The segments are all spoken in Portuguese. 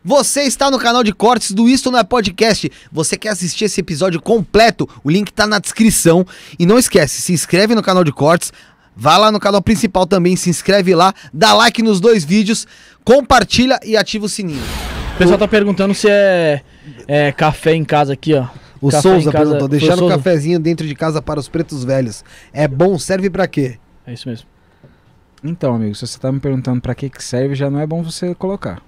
Você está no canal de cortes do Isto Não É Podcast. Você quer assistir esse episódio completo? O link tá na descrição. E não esquece, se inscreve no canal de cortes. Vá lá no canal principal também, se inscreve lá. Dá like nos 2 vídeos. Compartilha e ativa o sininho. O pessoal tá perguntando se é café em casa aqui, ó. O Café Souza em casa, perguntou, deixar o Souza. cafezinho dentro de casa para os pretos velhos. É bom? Serve pra quê? É isso mesmo. Então, amigo, se você tá me perguntando pra que serve, já não é bom você colocar.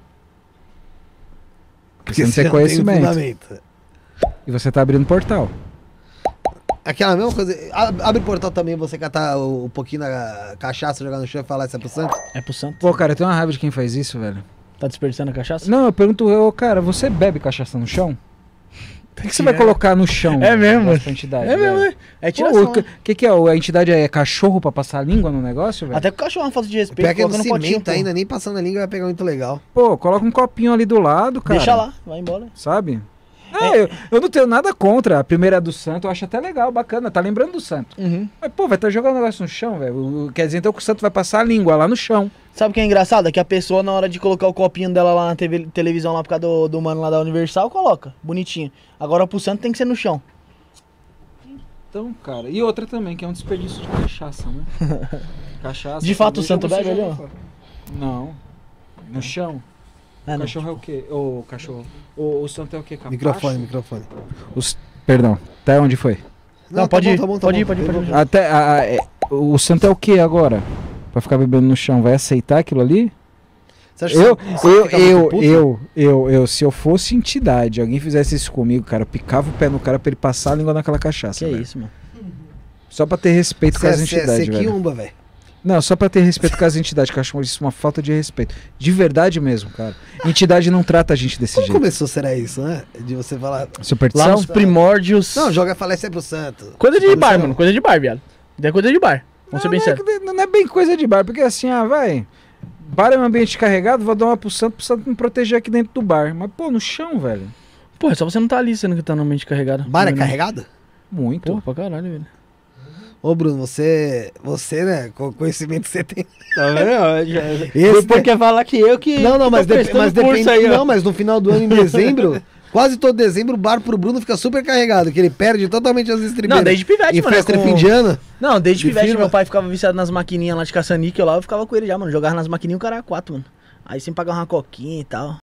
Porque você tem conhecimento. E você tá abrindo portal. Aquela mesma coisa. Abre o portal também, você catar um pouquinho da cachaça, jogar no chão e falar isso é pro santo? É pro santo. Pô, cara, eu tenho uma raiva de quem faz isso, velho. Tá desperdiçando a cachaça? Não, eu pergunto, cara, você bebe cachaça no chão? Por que você vai É. colocar no chão? É mesmo? Essa entidade, É mesmo, velho? né? É tiração. O que é? A entidade é cachorro pra passar a língua no negócio, velho? Até que o cachorro é uma falta de respeito. Pega no Coloca no potinho, cimento pô. ainda, nem passando a língua vai pegar muito legal. Pô, coloca um copinho ali do lado, cara. Deixa lá, vai embora. Sabe? Eu não tenho nada contra. A primeira é do santo, eu acho até legal, bacana. Tá lembrando do santo. Uhum. Mas, pô, vai estar jogando o negócio no chão, velho. Quer dizer, então que o santo vai passar a língua lá no chão. Sabe o que é engraçado? É que a pessoa, na hora de colocar o copinho dela lá na televisão, lá por causa do mano lá da Universal, coloca. Bonitinho. Agora pro santo tem que ser no chão. Então, cara. E outra também, que é um desperdício de cachaça, né? Cachaça. De fato, o cerveja, santo você bebe ali, joga ó? fora. Não. No chão. É, O não. cachorro é o quê? O cachorro. O santo é o quê? Capacho? Microfone. Perdão. Até onde foi? Não, pode ir, pode ir. Até o santo é o que agora? Pra ficar bebendo no chão, vai aceitar aquilo ali? Você acha que você fica muito puto? Se eu fosse entidade, alguém fizesse isso comigo, cara, eu picava o pé no cara pra ele passar a língua naquela cachaça. Que é velho. isso, mano. Só pra ter respeito com as Você entidades, velho. quiumba, velho. Não, só pra ter respeito com as entidades, que eu acho isso uma falta de respeito. De verdade mesmo, cara. Entidade não trata a gente desse Como jeito. começou, será isso, né? De você falar... Lá Superstição? nos primórdios. Não, joga falécia pro santo. Coisa de Não, bar, não. mano. Coisa de bar, viado. É coisa de bar. Vamos ser bem não, sérios. não é bem coisa de bar, porque assim, vai. Bar é um ambiente carregado, vou dar uma pro santo me proteger aqui dentro do bar. Mas, pô, no chão, velho. Pô, é só você não tá ali sendo que tá no mente carregado. Bar é Não. carregado? Muito. Pô, pra caralho, velho. Ô, Bruno, você, né, com o conhecimento que você tem... Tá vendo? Esse, Depois quer falar que eu que. Não, mas, tô prestando depende. curso aí, ó. Não, mas no final do ano, em dezembro, quase todo dezembro, o bar pro Bruno fica super carregado, que ele perde totalmente as estribeiras. Não, desde pivete, E mano. festa de com- fim de ano. Não, desde De pivete, firma. meu pai ficava viciado nas maquininhas lá de caça-níquel lá, eu ficava com ele já, mano. Jogava nas maquininhas o cara 4, mano. Aí sem pagar uma coquinha e tal.